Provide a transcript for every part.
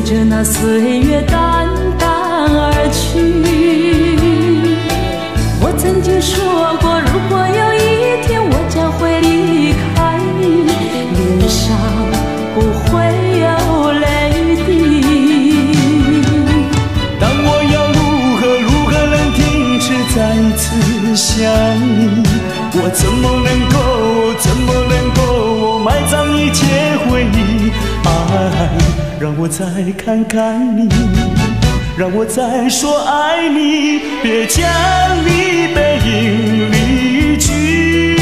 着那岁月淡淡而去。我曾经说过，如果有一天我将会离开你，脸上不会有泪滴。 但我要如何能停止再次想你？我怎么能够埋葬一切回忆？爱，让我再看看你，让我再说爱你，别将你背影离去。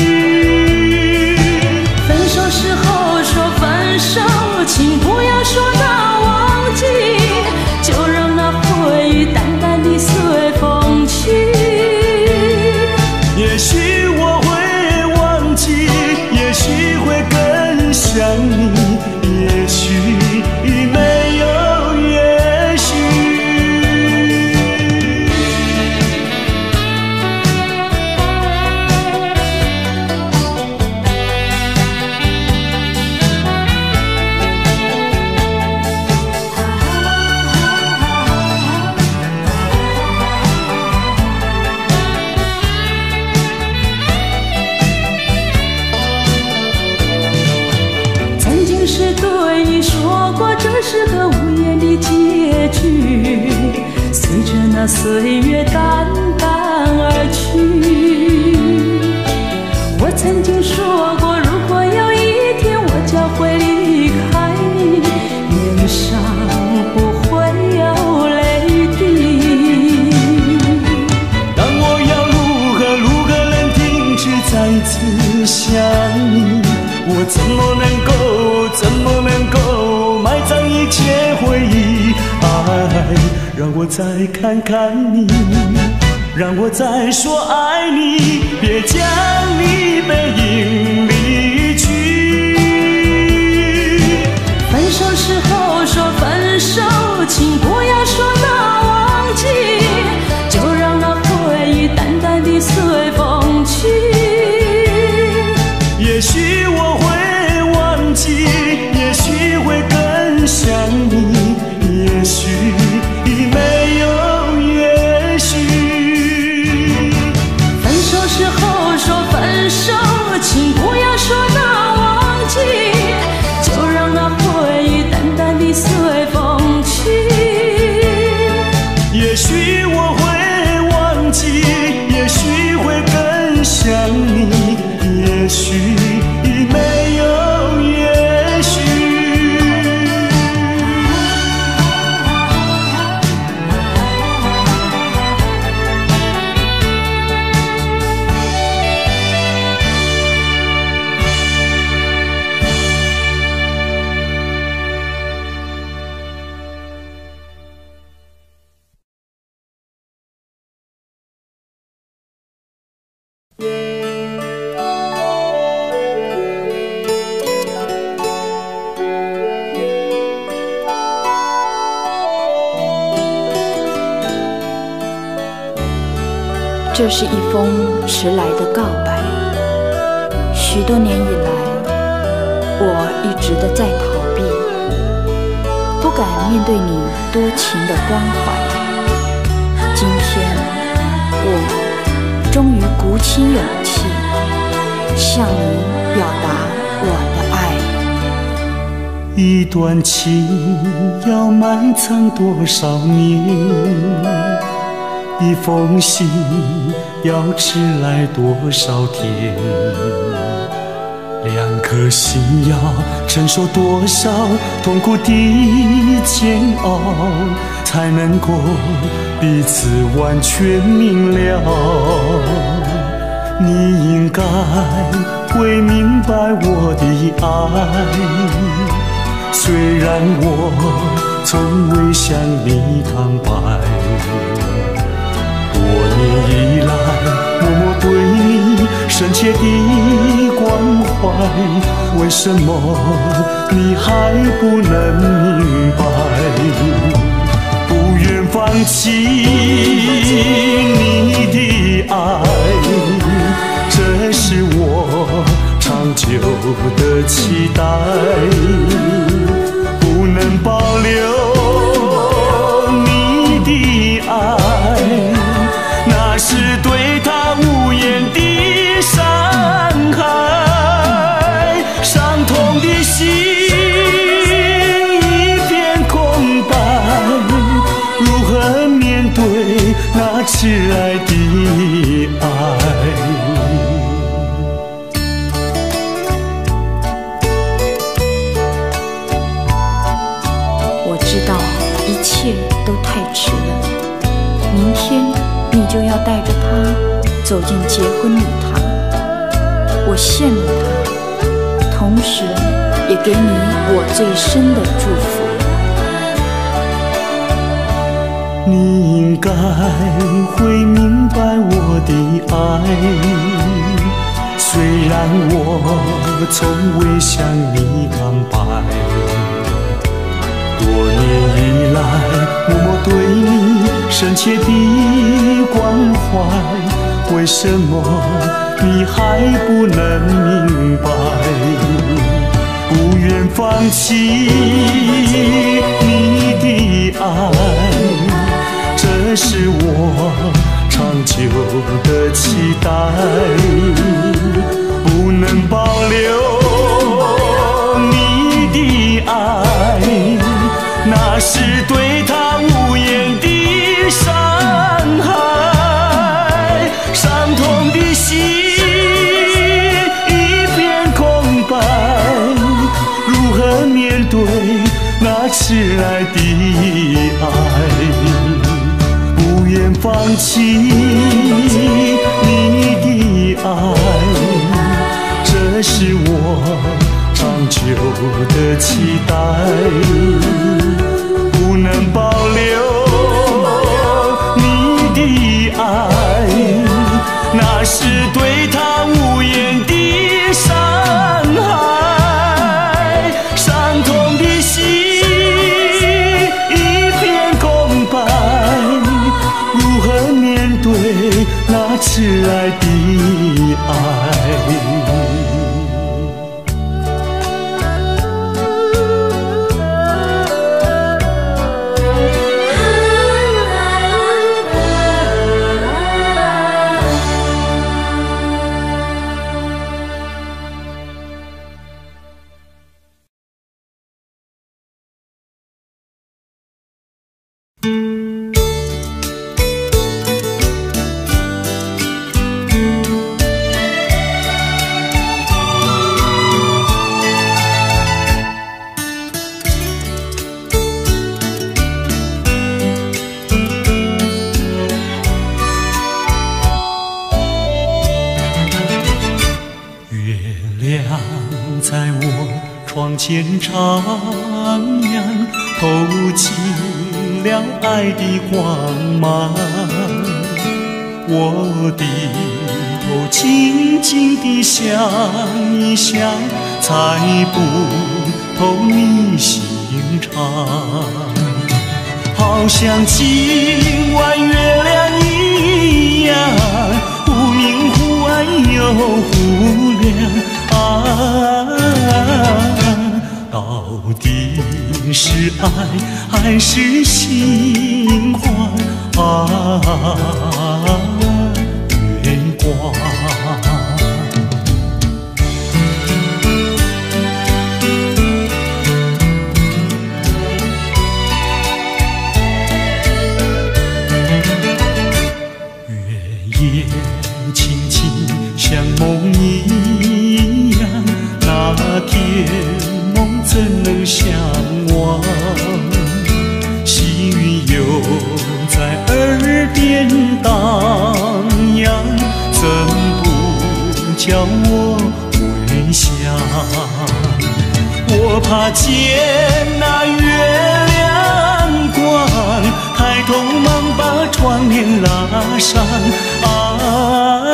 分手时候说分手，请不要说那忘记，就让那回忆淡淡地随风去。 也许我会忘记，也许会更想你，也许没有也许。 曾经是对你说过，这是个无言的结局，随着那岁月淡淡而去。我曾经说过，如果有一天我将会离开你，脸上不会有泪滴。 但我要如何能停止再次想你？我怎么能够埋葬一切回忆？爱，让我再看看你，让我再说爱你，别将你背影离去。 分手时候说分手，请不要说那忘记，就让那回忆淡淡地随风去。 也许我会忘记，也许会更想你，也许没有也许。 分手时候说分手，请不要说那忘记，就让那回忆淡淡地随风去。 也许我会忘记，也许会更想你，也许没有也许。 这是一封迟来的告白。许多年以来，我一直的在逃避，不敢面对你多情的关怀。今天，我终于鼓起勇气，向你表达我的爱。 一段情要埋藏多少年？一封信要迟来多少天？两颗心要承受多少痛苦的煎熬，才能够彼此完全明了？你应该会明白我的爱，虽然我从未向你坦白。多年以来，默默对你深切的关怀，为什么你还不能明白？不愿放弃你的爱，这是我长久的期待，不能保留走进结婚礼堂，我羡慕他，同时也给你我最深的祝福。 你应该会明白我的爱，虽然我从未向你坦白。多年以来，默默对你深切的关怀，为什么你还不能明白？不愿放弃你的爱，这是我长久的期待。不能保留你的爱，那是对他无言的伤害。伤痛的心一片空白，如何面对那迟来的爱？不愿放弃你的爱，这是我长久的期待。不能保留你的爱，那是对他无言的伤害。伤痛的心一片空白，如何面对那迟来的爱？前徜徉，透进了爱的光芒。我低头静静地想一想，猜不透你心肠。好像今晚月亮一样，忽明忽暗又忽亮啊。到底是爱还是心慌啊？月光，月夜轻轻像梦一样，那天怎能相忘？细云又在耳边荡漾，怎不叫我微笑？我怕见那月亮光，抬头忙把窗帘拉上啊！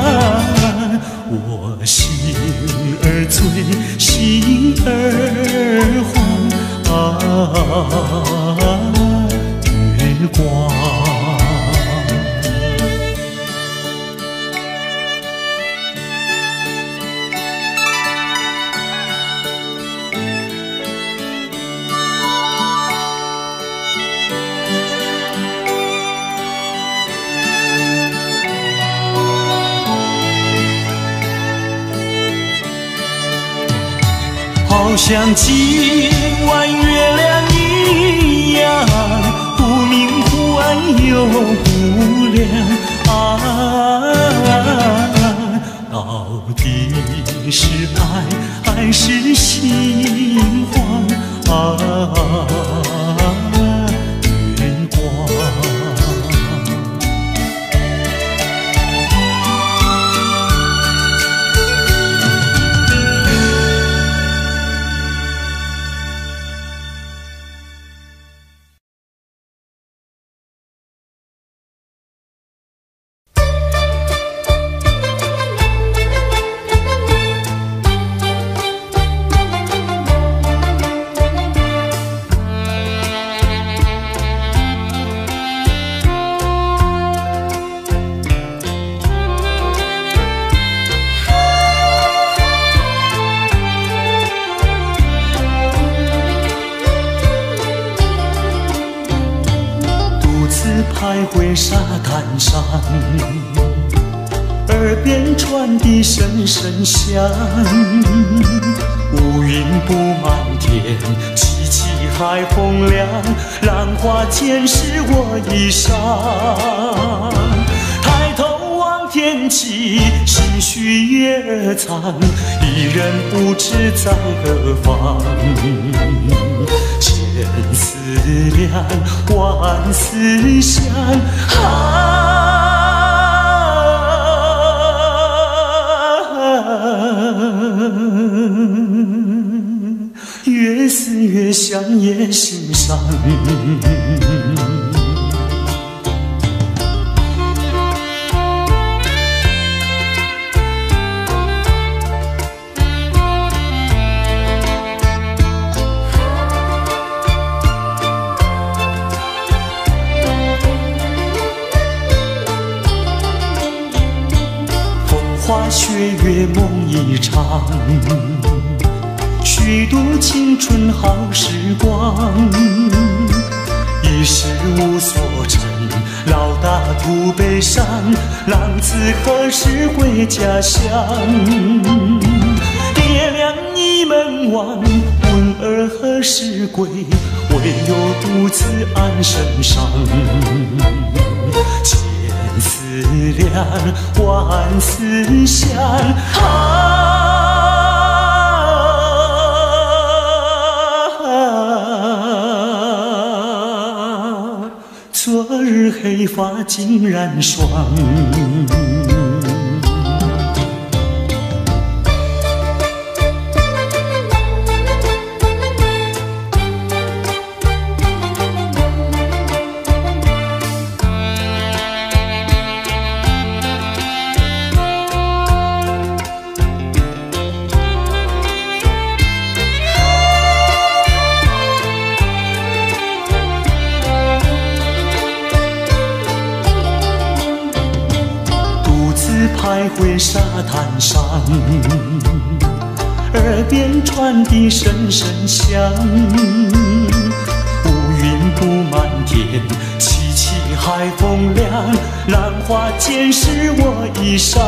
我心儿醉，心儿慌啊，月光。好像今晚月亮一样，忽明忽暗又忽亮啊！到底是爱还是心慌啊？月光。 徘徊沙滩上，耳边传递声声响。乌云布满天，凄凄海风凉，浪花溅湿我衣裳。抬头望天际，心绪越藏，一人不知在何方。千思量，万思想，越思越想越心伤。雪月梦一场，虚度青春好时光。一时无所成，老大徒悲伤。浪子何时回家乡？爹娘倚门望，问儿何时归？唯有独自安身上。思量，万思想，昨日黑发竟然霜。徘徊沙滩上，耳边传递声声响。乌云布满天，凄凄海风凉，浪花溅湿我衣裳。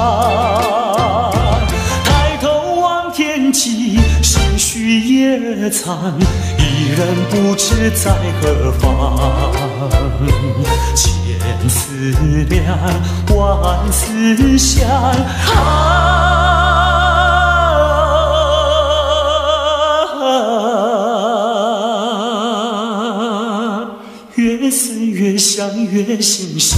抬头望天际，心绪也藏，一人不知在何方。千思量，万思想，越思越想越心伤。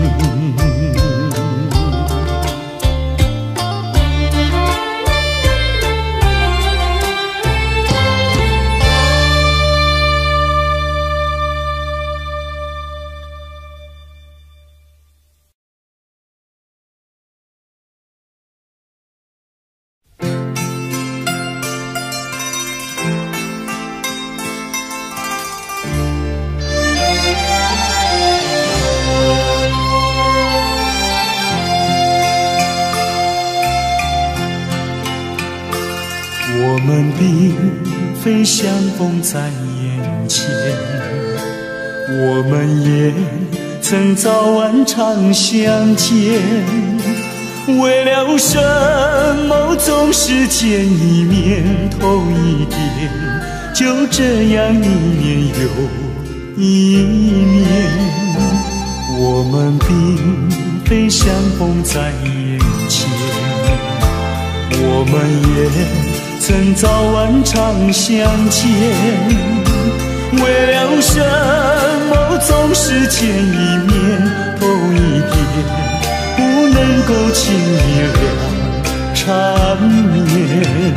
我们并非相逢在眼前，我们也曾早晚常相见。为了什么总是见一面头一点，就这样一年又一年。我们并非相逢在眼前，我们也曾早晚常相见。为了什么总是见一面头一点，不能够轻易了缠绵。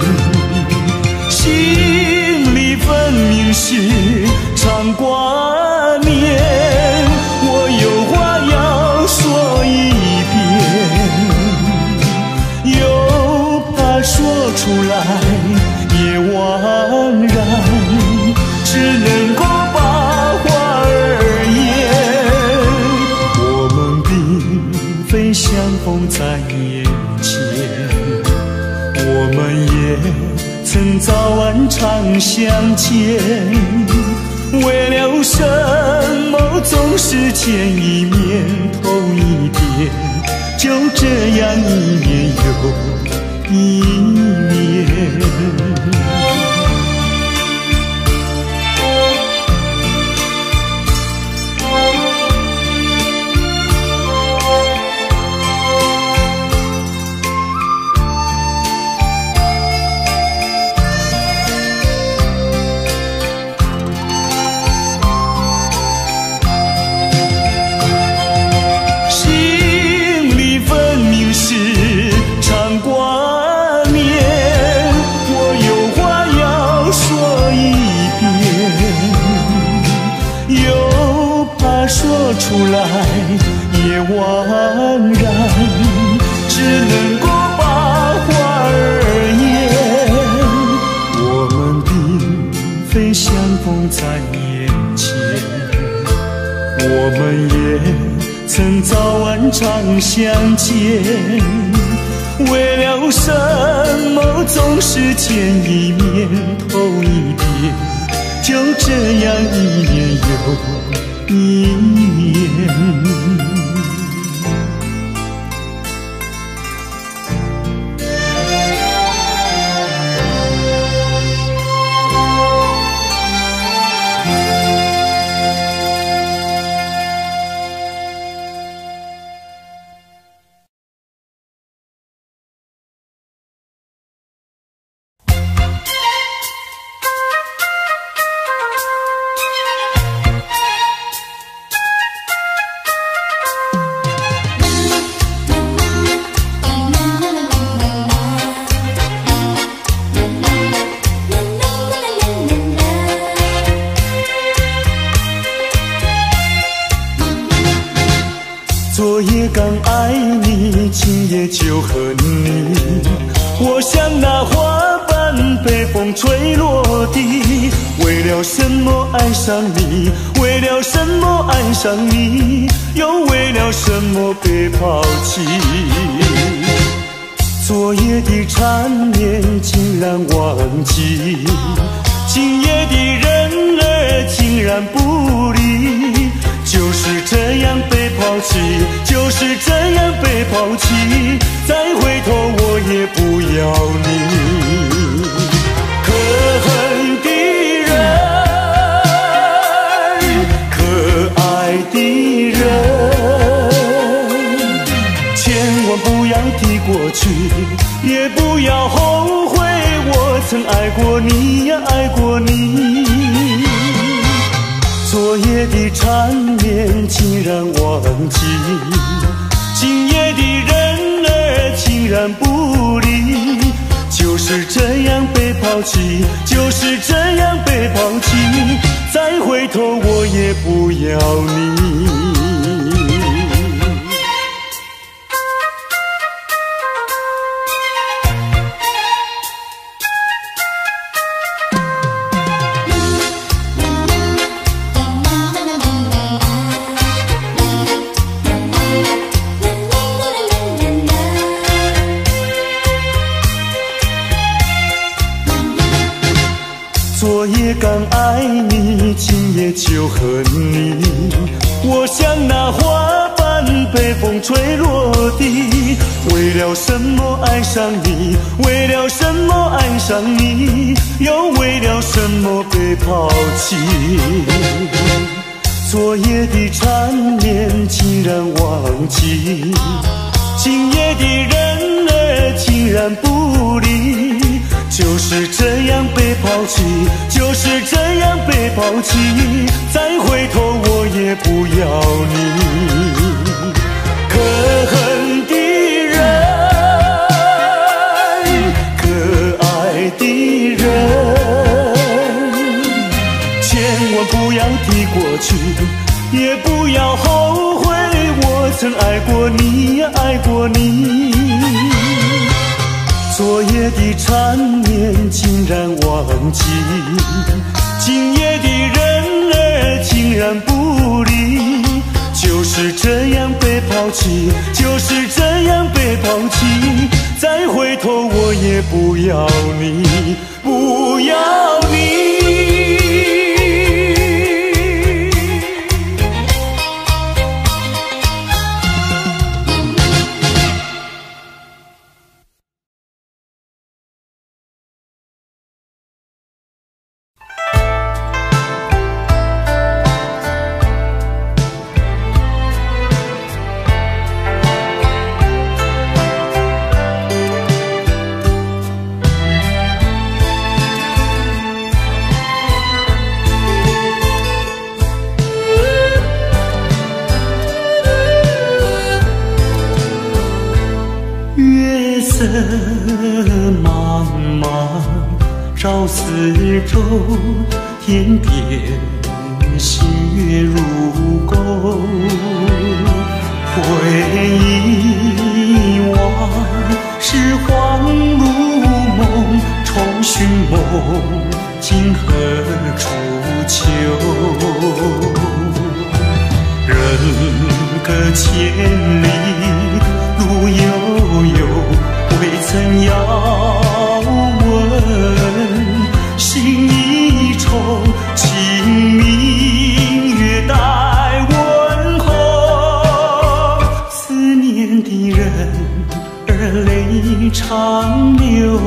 心里分明是常挂念，我有话要说一遍，又怕说出来也枉然，只能够把话儿言。我们并非相逢在眼前，我们也曾早晚常相见。 为了什么总是见一面头一遍，就这样一年又一年。出来也枉然，只能够把话儿言。我们并非相逢在眼前，我们也曾早晚常相见。为了什么总是见一面头一遍，就这样一年又一年。昨夜刚爱你，今夜就恨你。我像那花瓣被风吹落地，为了什么爱上你？为了什么爱上你？又为了什么被抛弃？昨夜的缠绵竟然忘记，今夜的人儿竟然不理。就是这样被抛弃，就是这样被抛弃，再回头我也不要你。可恨的人，可爱的人，千万不要提过去，也不要后悔我曾爱过你呀，爱过你。昨夜的缠绵竟然忘记，今夜的人儿竟然不理。就是这样被抛弃，就是这样被抛弃，再回头我也不要你。昨夜刚爱你，今夜就恨你。我像那花瓣被风吹落地，为了什么爱上你？为了什么爱上你？又为了什么被抛弃？昨夜的缠绵竟然忘记，今夜的人儿竟然不理。就是这样被抛弃，就是这样被抛弃，再回头我也不要你。可恨的人，可爱的人，千万不要提过去，也不要后悔我曾爱过你呀，爱过你。昨夜的缠绵竟然忘记，今夜的人儿竟然不理。就是这样被抛弃，就是这样被抛弃，再回头我也不要你，不要你。 四周，天边星月如钩。回忆往事恍如梦，重寻梦，今何处求？人隔千里路悠悠，未曾遥问。心一重，清明月待问候。思念的人儿泪长流。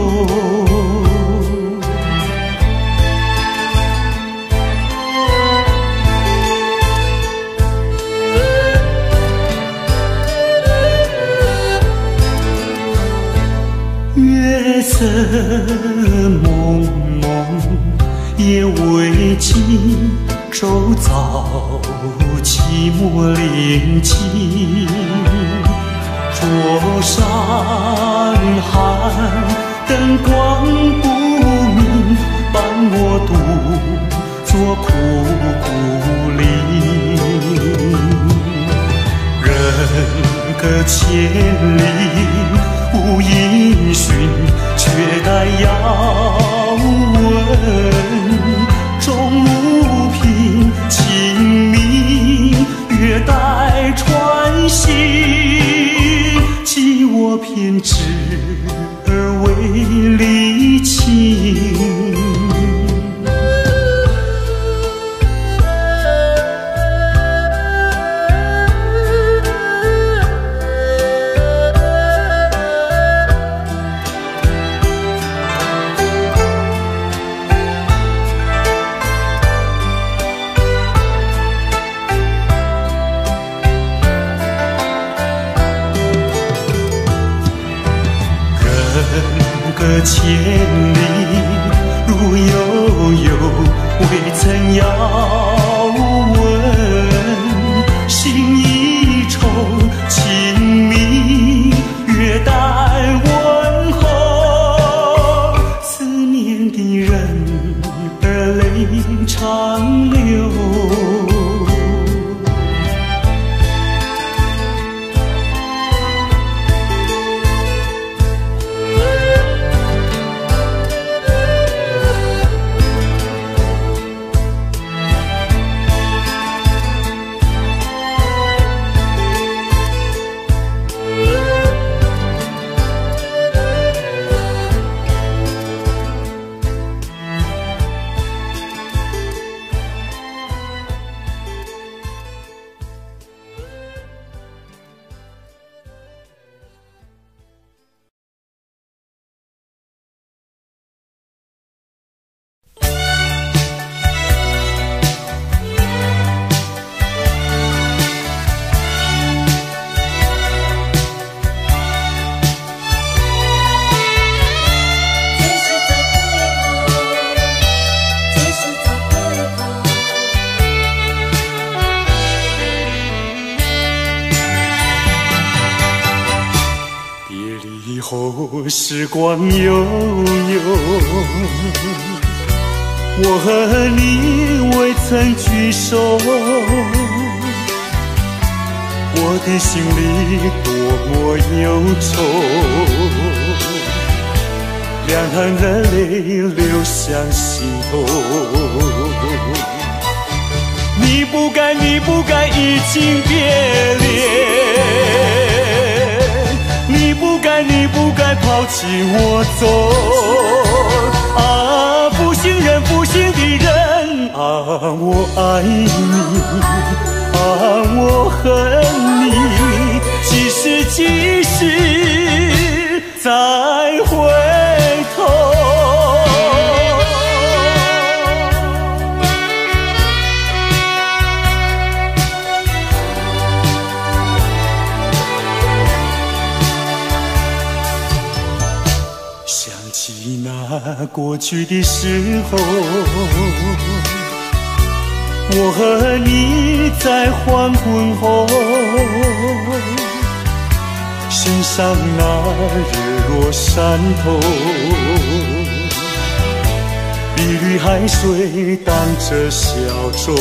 月色蒙蒙，夜未尽，周遭寂寞临近。桌上寒，灯光不明，伴我独坐苦孤零。人隔千里无音讯，却待遥问。终无凭，清明月待传信。寄我偏执而为离情。隔千里路悠悠，未曾遥问。心一重，清明月待问候。思念的人儿泪长流。时光悠悠，我和你未曾聚首，我的心里多么忧愁，两行的泪流向心头。你不该，你不该移情别恋，你不该，你不该抛弃我走。啊，负心人，负心的人，啊，我爱你，啊，我恨你，几时，几时再回头？那过去的时候，我和你在黄昏后，欣赏那日落山头， 缕海水荡着小舟。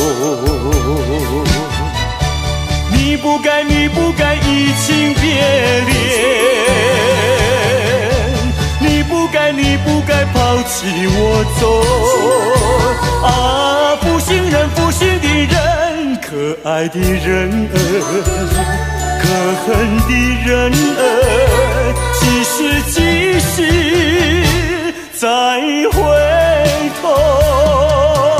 你不该，你不该移情别恋，你不该，你不该抛弃我走。啊，负心人，负心的人，可爱的人儿。可恨的人儿，几时几时再回头？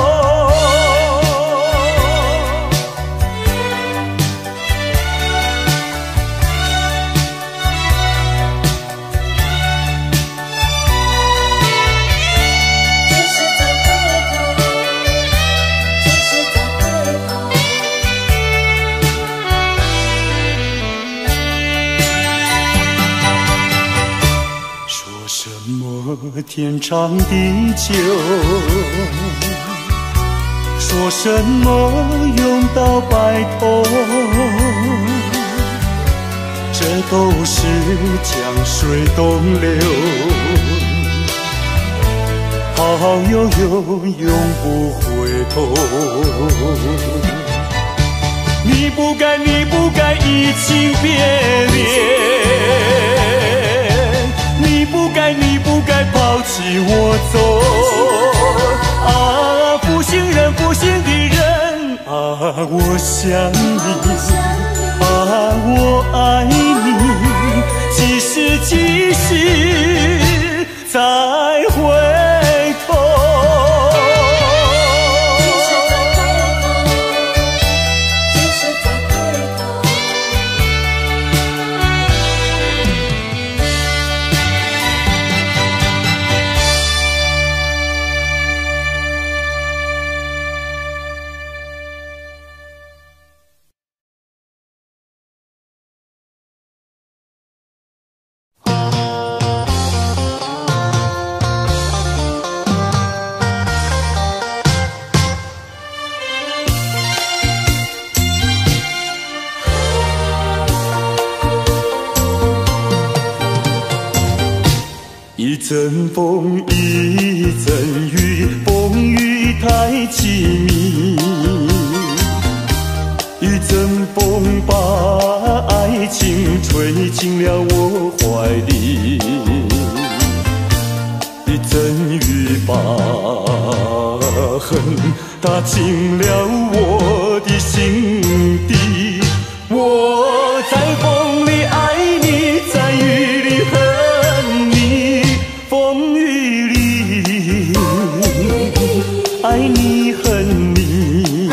天长地久，说什么永到白头，这都是江水东流，好悠悠永不回头。你不该，你不该移情别恋，你不该，你不该抛弃我走。啊，负心人，负心的人，啊，我想你，啊，我爱你，几时几时再回头？一阵风，一阵雨，风雨太凄迷。一阵风把爱情吹进了我怀里，一阵雨把恨打进了我的心底。我在风里爱你，在雨里恨你，风雨里爱你恨你，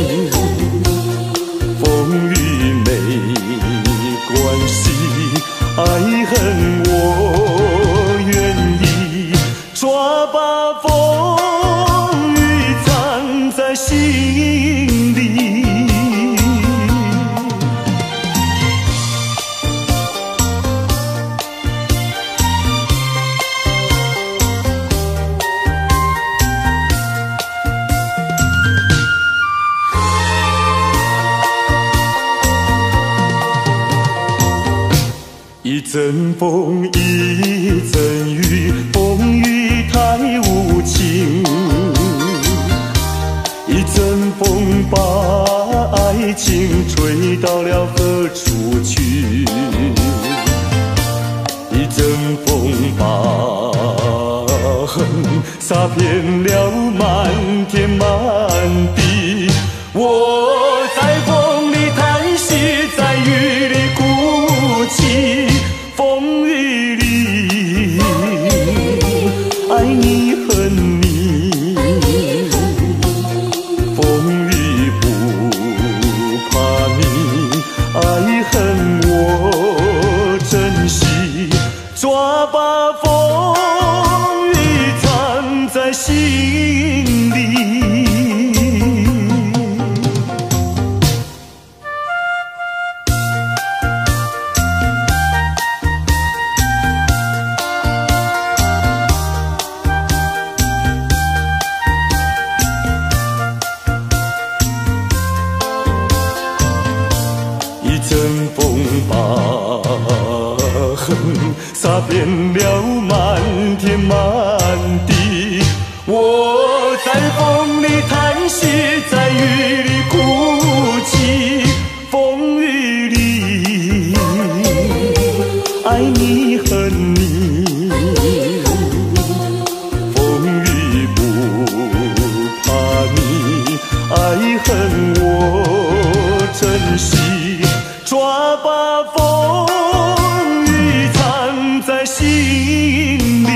风雨没关系，爱恨我愿意，抓把风雨藏在心里。一阵风，一阵雨，风雨太无情。一阵风把爱情吹到了何处去？一阵风把恨洒遍了满天满地。我在风里叹息，在雨里哭泣。风雨里爱你恨你，风雨不怕你，爱恨我珍惜，抓把风雨藏在心里。一阵风把恨洒遍了满天满地。我是在雨里哭泣，风雨里爱你恨你，风雨不怕你，爱恨我珍惜，抓把风雨藏在心里。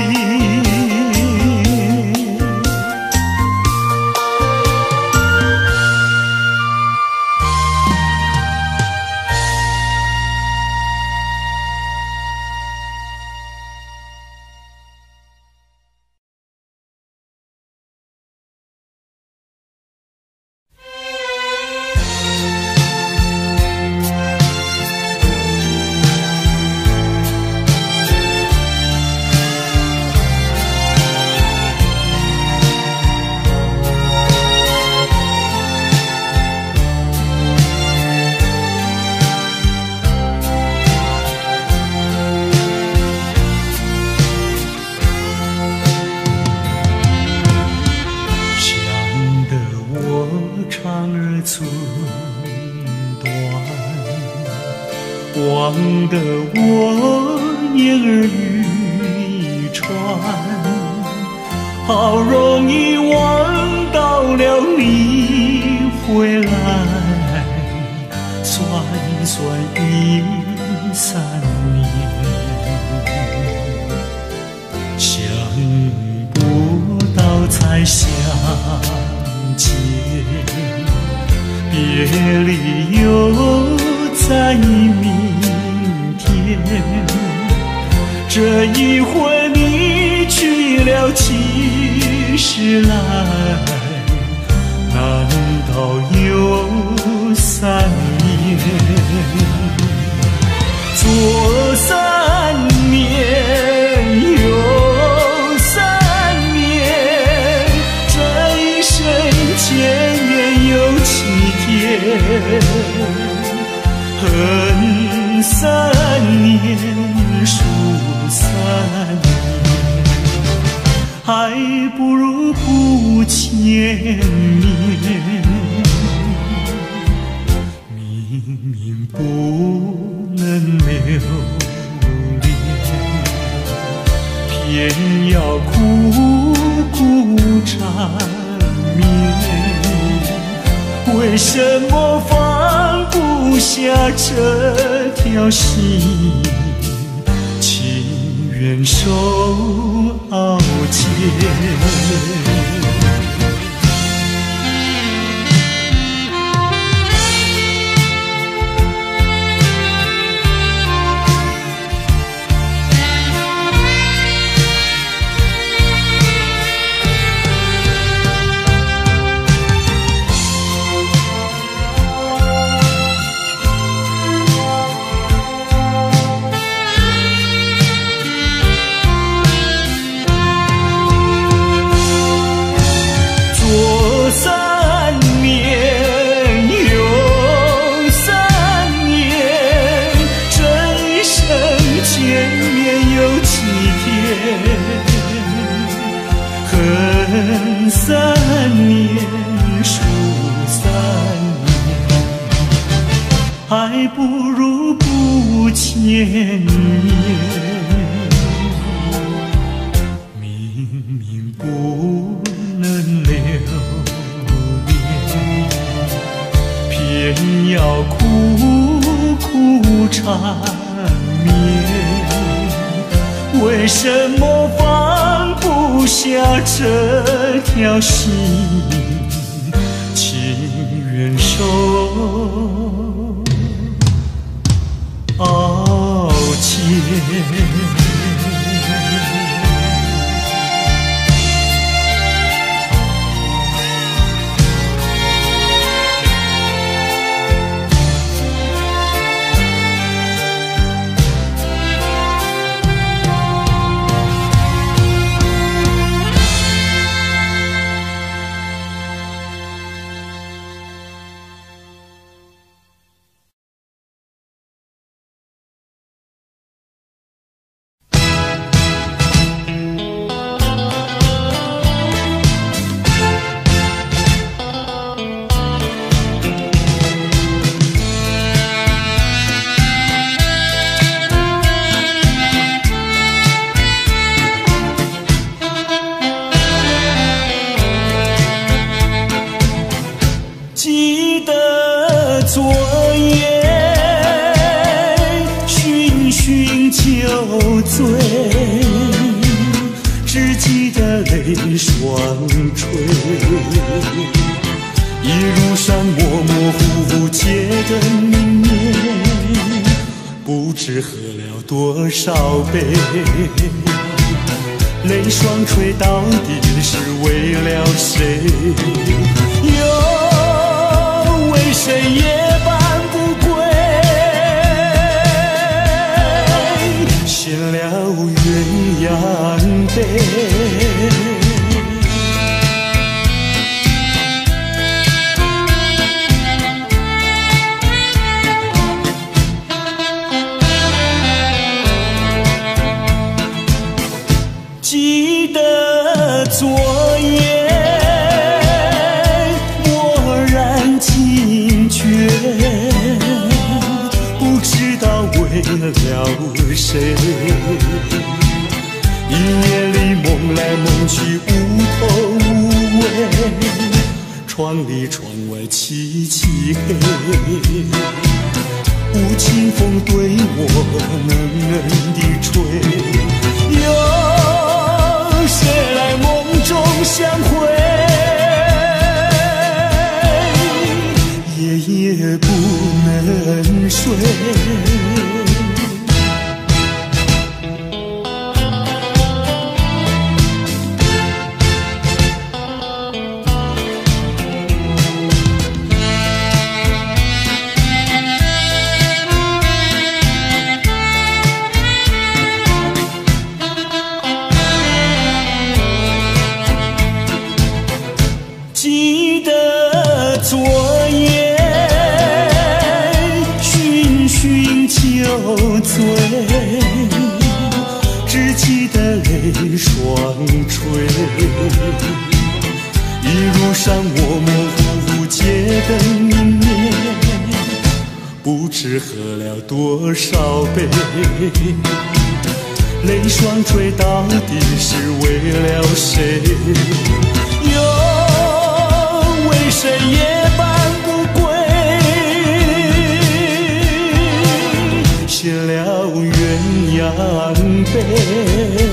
忘得我言儿渔船，好容易望到了你回来，算算已3年，想不到才相见，别离又在明天，这一回你去了几时来？难道有3年？左3年，右3年，这一生见面有7天。恨3年，数3年，还不如不见面。明明不能留恋，偏要苦苦缠绵。为什么放不下这条心，情愿受熬煎？恨3年，数3年，还不如不见面。明明不能留恋，偏要苦苦缠绵。为什么放不下这条心，情愿受熬煎？ 昨夜，寻寻酒醉，只记得泪双垂。一路上模模糊糊结的明年，不知喝了多少杯。泪双垂到底是为了谁？又为谁夜半不归？献了鸳鸯杯。记得昨夜蓦然惊觉，不知道为了谁。一夜里梦来梦去无头无尾，窗里窗外凄凄黑。无情风对我冷冷地吹，谁来梦中相会？夜夜不能睡。记得昨夜寻寻酒醉，只记得泪双垂。一路上模模糊糊结的明年，不知喝了多少杯。泪双垂到底是为了谁？为谁夜半不归？献了鸳鸯杯。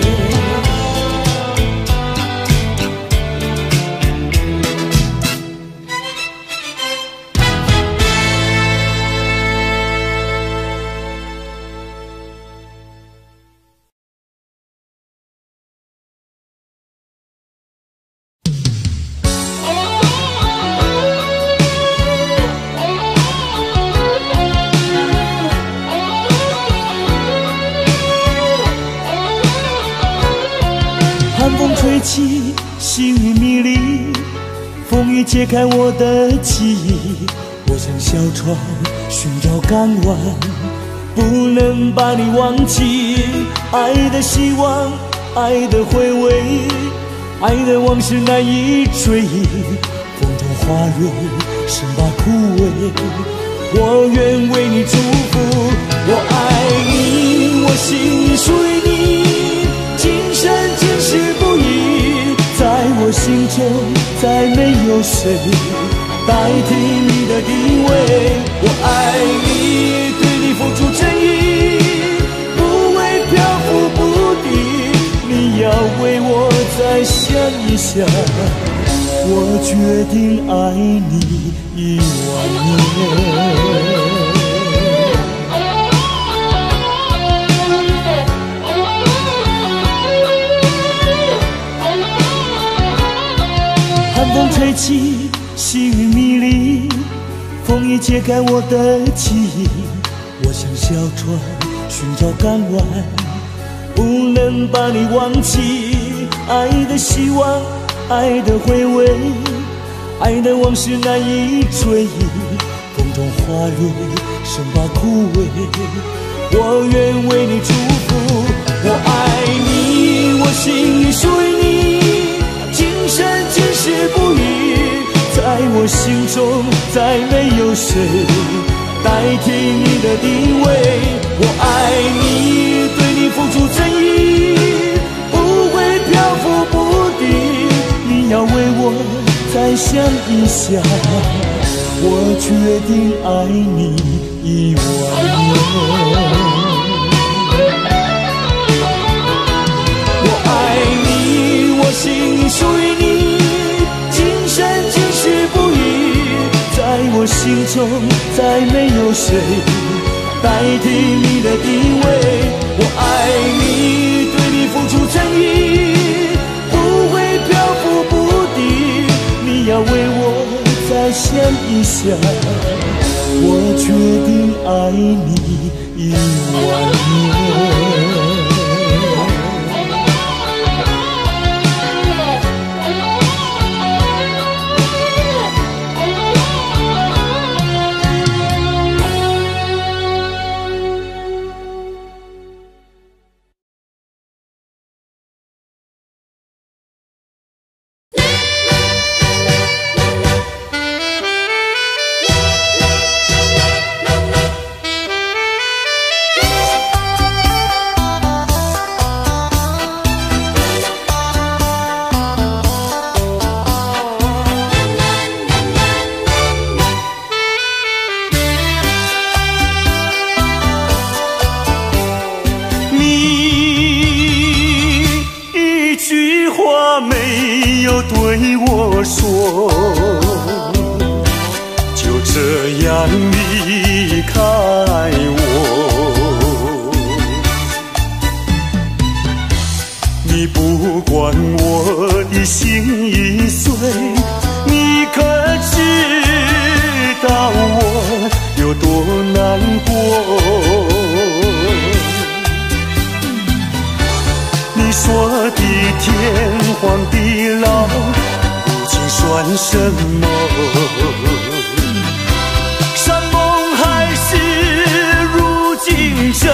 寒风吹起，心语迷离，风雨揭开我的记忆。我像小船寻找港湾，不能把你忘记。爱的希望，爱的回味，爱的往事难以追忆。风中花蕊生把枯萎，我愿为你祝福。我爱你，我心属于你，今生今世不移。在我心中再没有谁代替你的地位。我爱你，对你付出真意，不会漂浮不定。你要为我再想一想，我决定爱你10000年。寒风吹起，细雨迷离，风雨揭开我的记忆。我像小船寻找港湾，不能把你忘记。爱的希望，爱的回味，爱的往事难以追忆。风中花蕊生把枯萎，我愿为你祝福。我爱你，我心里属于你，今生今世不移。在我心中再没有谁代替你的地位。我爱你，对你付出真意，不会漂浮不定。你要为我再想一想， 我决定爱你10000年。我爱你，我心属于你，今生今世不渝，在我心中再没有谁代替你的地位。我爱你，对你付出真意，不会漂浮不定，你要为我再想一想，我决定爱你10000年。没有对我说，就这样离开我。你不管我的心已碎，你可知道我有多难过？你说的天荒地老，如今算什么？山盟海誓，如今怎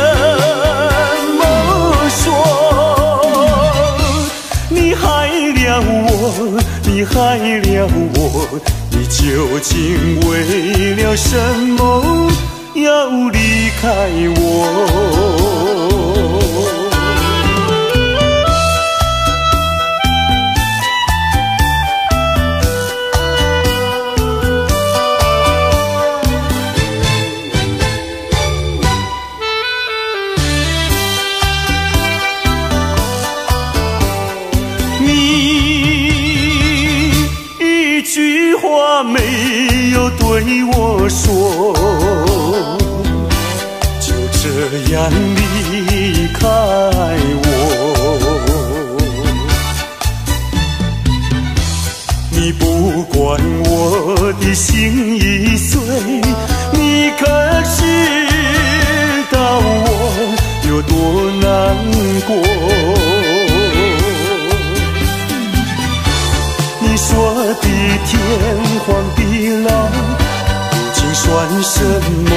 么说？你害了我，你害了我，你究竟为了什么要离开我？没有对我说，就这样离开我。你不管我的心已碎，你可知道我有多难过？你说的天荒地老，如今算什么？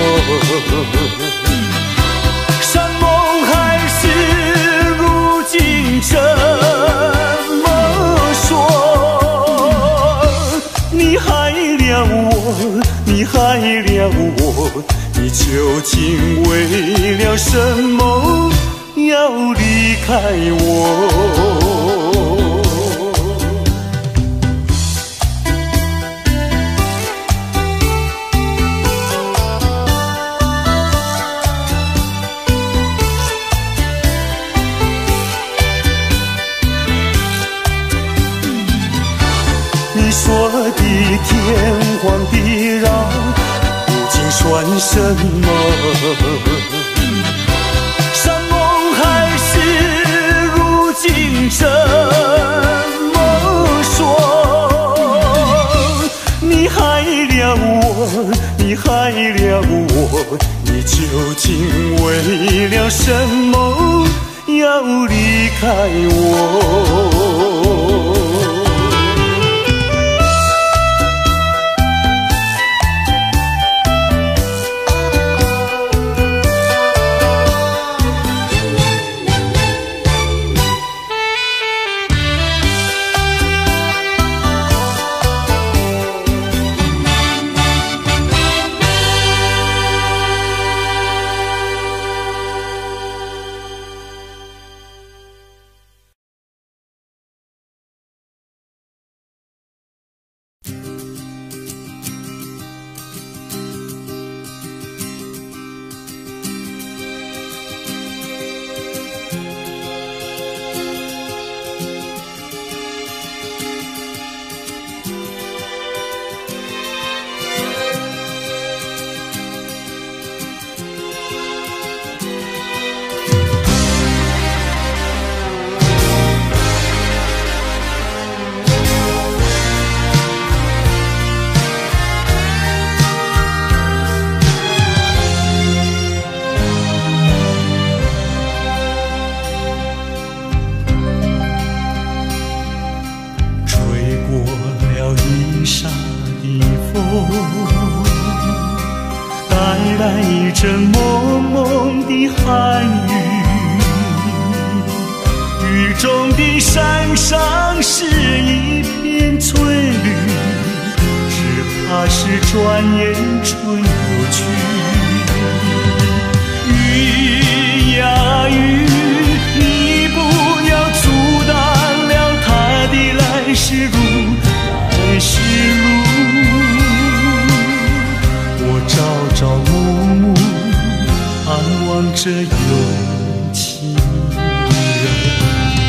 山盟海誓，如今怎么说？你害了我，你害了我，你究竟为了什么要离开我？你说的天荒地老，如今算什么？山盟海誓，如今怎么说？你害了我，你害了我，你究竟为了什么要离开我？ 带来一阵蒙蒙的寒雨，雨中的山上是一片翠绿，只怕是转眼春又去。雨呀雨，你不要阻挡了它的来时路，来时路。我朝朝暮暮盼望着有情人。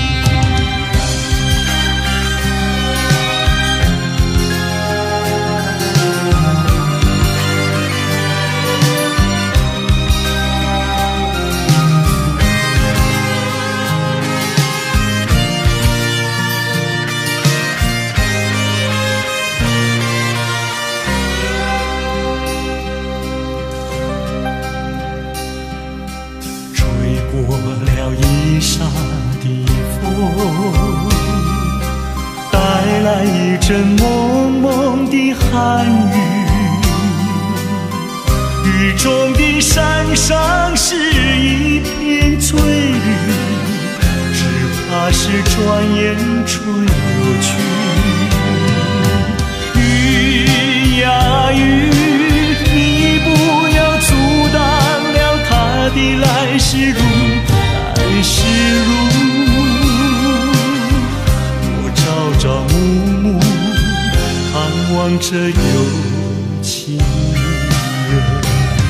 带来一阵蒙蒙的寒雨，雨中的山上是一片翠绿，只怕是转眼春又去。雨呀雨，你不要阻挡了它的来时路，来时路。朝朝暮暮盼望着有情人。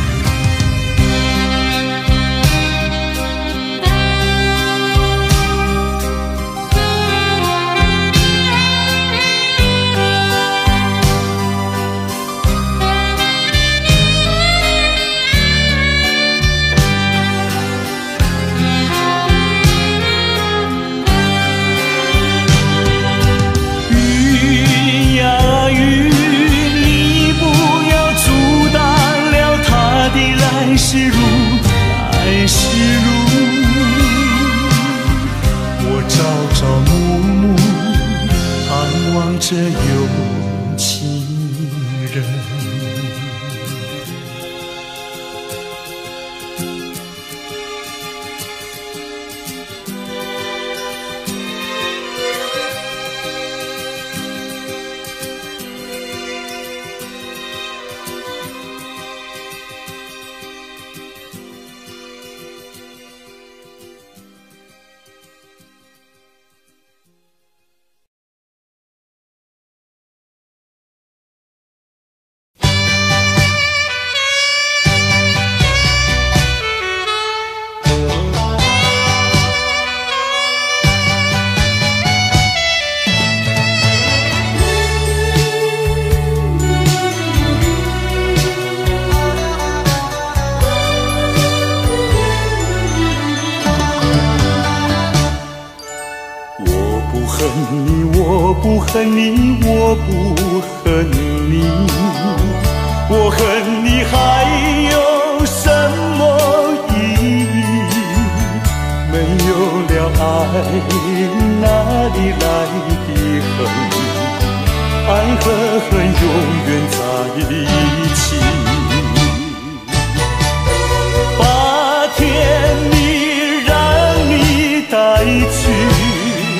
来时路，来时路，我朝朝暮暮盼望着有情人。我不恨你，我不恨你，我恨你还有什么意义？没有了爱，哪里来的恨？爱和恨永远在一起。把甜蜜让你带去，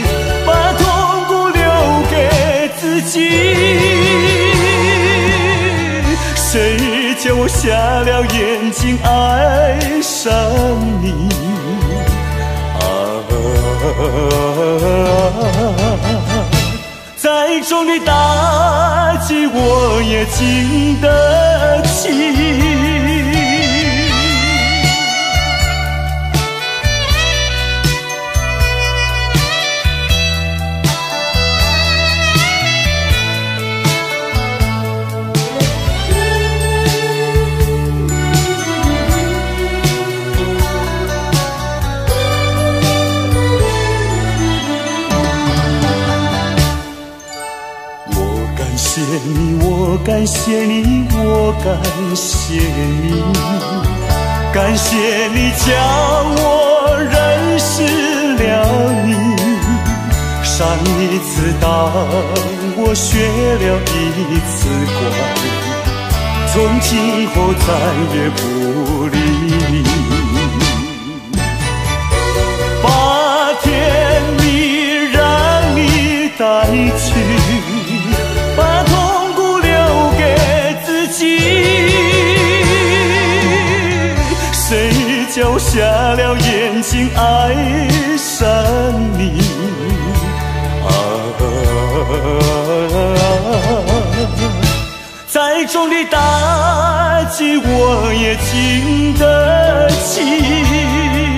谁叫我瞎了眼睛爱上你再重的打击我也经得起。我感谢你，我感谢你，感谢你叫我认识了你。上一次当我学了一次乖，从今后再也不理你。把甜蜜让你带去，把痛苦留给自己。谁叫瞎了眼睛爱上你？再重的打击我也经得起。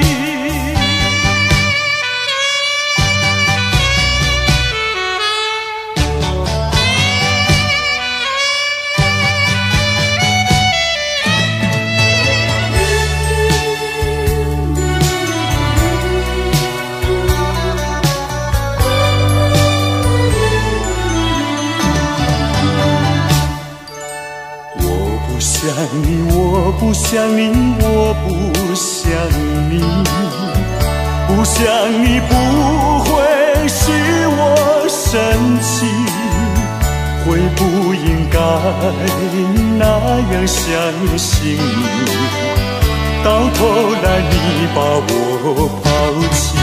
我不想你，我不想你，不想你不会使我生气，会不应该那样相信你，到头来你把我抛弃。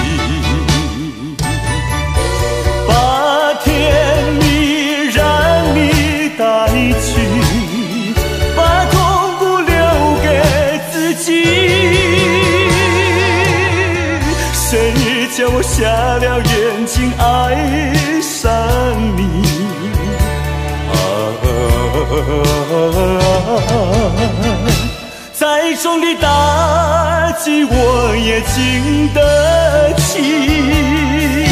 把甜蜜让你带去，把痛苦留给自己。谁叫我瞎了眼睛爱上你？再重的打击我也经得起。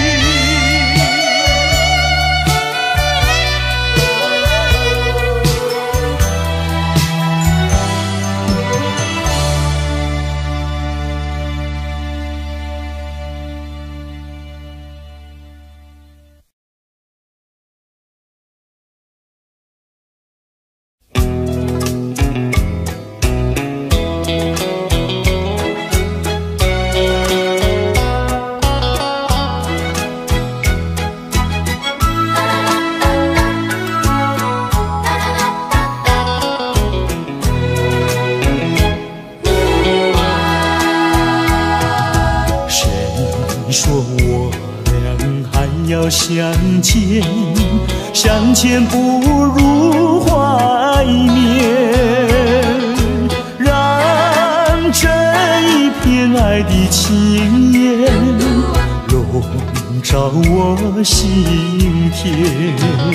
相见，相见不如怀念，让这一片爱的情缘笼罩我心田。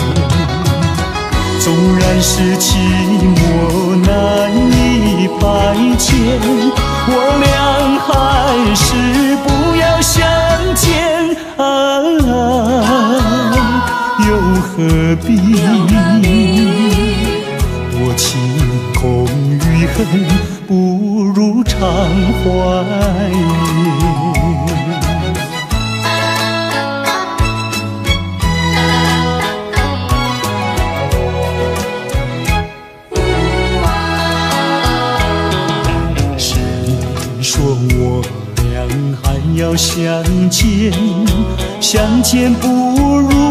纵然是寂寞难以排遣，我俩还是不要相见又何必？多情空余恨，不如常怀念。谁说我俩还要相见？相见不如